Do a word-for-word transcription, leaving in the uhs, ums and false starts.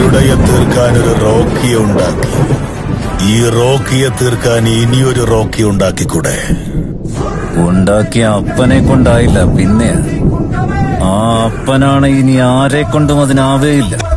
ഉടയെ തീർക്കാൻ ഒരു റോക്കിയെ ഉണ്ടാക്കി. ഈ റോക്കിയെ തീർക്കാൻ ഇനിയൊരു റോക്കി ഉണ്ടാക്കിക്കൂടെ? ഉണ്ടാക്കിയ അപ്പനെ കൊണ്ടായില്ല, പിന്നെ ആ അപ്പനാണ് ഇനി ആരെ കൊണ്ടും അതിനാവേയില്ല.